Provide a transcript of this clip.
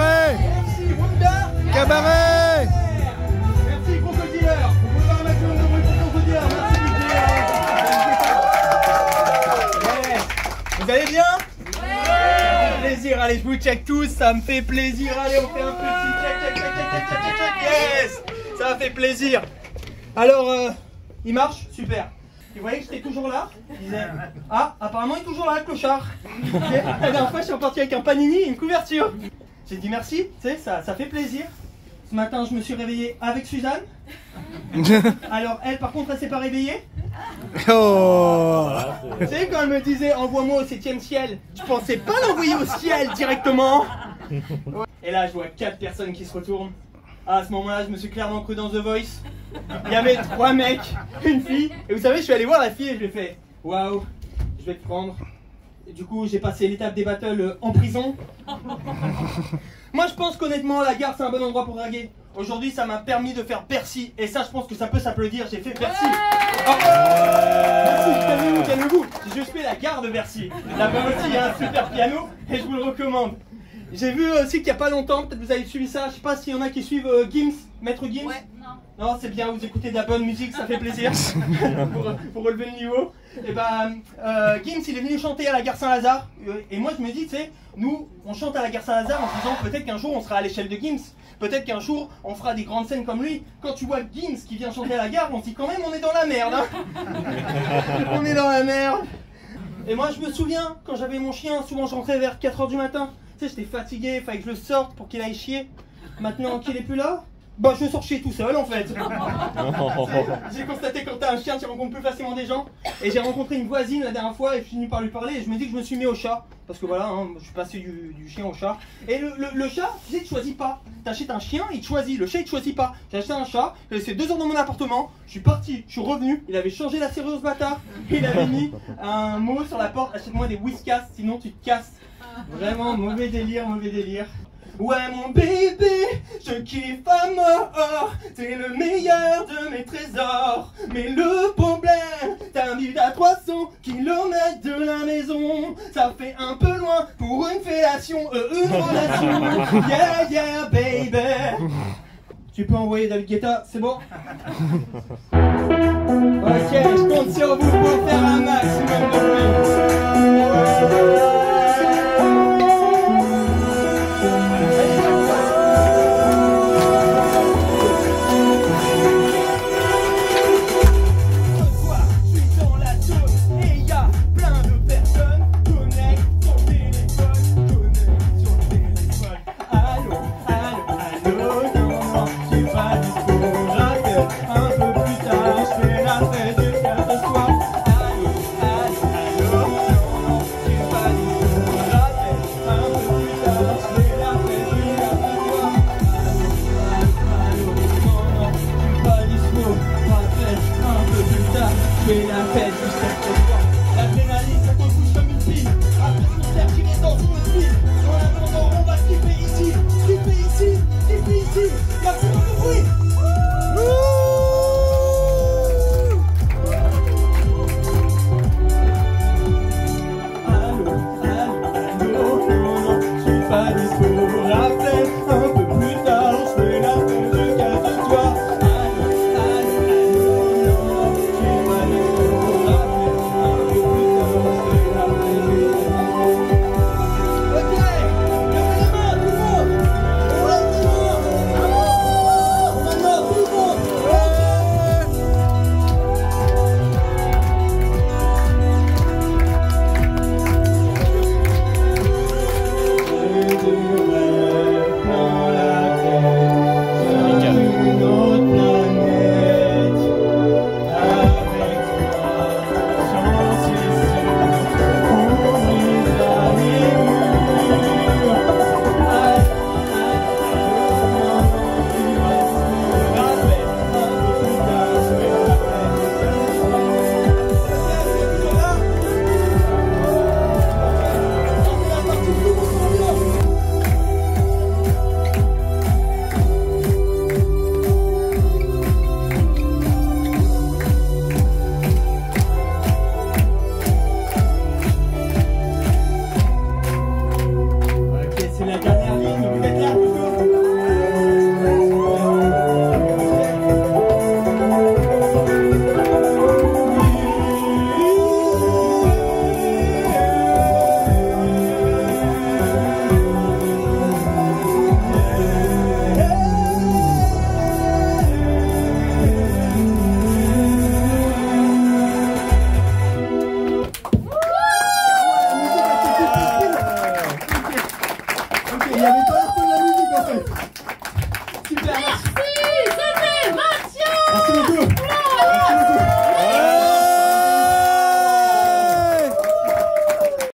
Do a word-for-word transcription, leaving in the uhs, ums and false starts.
Cabaret. Merci, Wanda. Cabaret. Merci, Crocodileur. On peut faire un maximum de bruit pour Crocodileur. Merci, Didier. Vous allez bien? Ouais. Ça me fait plaisir. Allez, je vous check tous. Ça me fait plaisir. Allez, on fait un petit check, check, check, check, check, check, check. Yes. Ça me fait plaisir. Alors, euh, il marche? Super. Vous voyez que j'étais toujours là? Il disait, ah, apparemment il est toujours là, le clochard. La dernière fois, je suis reparti avec un panini et une couverture. J'ai dit merci, tu sais, ça, ça fait plaisir. Ce matin, je me suis réveillé avec Suzanne. Alors, elle, par contre, elle s'est pas réveillée. Oh. Tu sais, quand elle me disait, envoie-moi au septième ciel, je pensais pas l'envoyer au ciel directement. Et là, je vois quatre personnes qui se retournent. Ah, à ce moment-là, je me suis clairement cru dans The Voice. Il y avait trois mecs, une fille, et vous savez, je suis allé voir la fille et je lui ai fait waouh, je vais te prendre. Et du coup, j'ai passé l'étape des battles en prison. Moi, je pense qu'honnêtement, la gare, c'est un bon endroit pour draguer. Aujourd'hui, ça m'a permis de faire Bercy, et ça, je pense que ça peut s'applaudir. J'ai fait Bercy. Oh. Merci, calmez-vous, calmez-vous. J'ai juste fait la gare de Bercy. Là-bas aussi, il y a un super piano, et je vous le recommande. J'ai vu aussi qu'il n'y a pas longtemps, peut-être vous avez suivi ça, je sais pas s'il y en a qui suivent euh, Gims, Maître Gims. Ouais, non. Non, c'est bien, vous écoutez de la bonne musique, ça fait plaisir pour, pour relever le niveau. Et ben, euh, Gims, il est venu chanter à la gare Saint-Lazare. Et moi, je me dis, tu sais, nous, on chante à la gare Saint-Lazare en se disant peut-être qu'un jour, on sera à l'échelle de Gims. Peut-être qu'un jour, on fera des grandes scènes comme lui. Quand tu vois Gims qui vient chanter à la gare, on se dit quand même, on est dans la merde. Hein. On est dans la merde. Et moi, je me souviens, quand j'avais mon chien, souvent je rentrais vers quatre heures du matin. Tu sais, j'étais fatigué, il fallait que je le sorte pour qu'il aille chier. Maintenant qu'il est plus là, bah je sors chier tout seul en fait. J'ai constaté que quand t'as un chien, tu rencontres plus facilement des gens. Et j'ai rencontré une voisine la dernière fois et je finis par lui parler et je me dis que je me suis mis au chat. Parce que voilà, hein, je suis passé du, du chien au chat. Et le, le, le chat, tu sais, il te choisit pas. T'achètes un chien, il te choisit. Le chat, il te choisit pas. J'ai acheté un chat, j'ai laissé deux heures dans mon appartement. Je suis parti, je suis revenu. Il avait changé la serrure, ce bâtard. Il avait mis un mot sur la porte, achète-moi des Whiskas, sinon tu te casses. Vraiment, mauvais délire, mauvais délire. Ouais mon bébé, je kiffe à mort, t'es le meilleur de mes trésors. Mais le problème, t'habites à trois cents kilomètres de la maison. Ça fait un peu loin pour une fellation, euh, une relation. Yeah yeah baby. Tu peux envoyer David Guetta, c'est bon? Ok, je compte sur vous pour faire un maximum de bruit. C'est la dernière ligne, vous êtes là. il y avait pas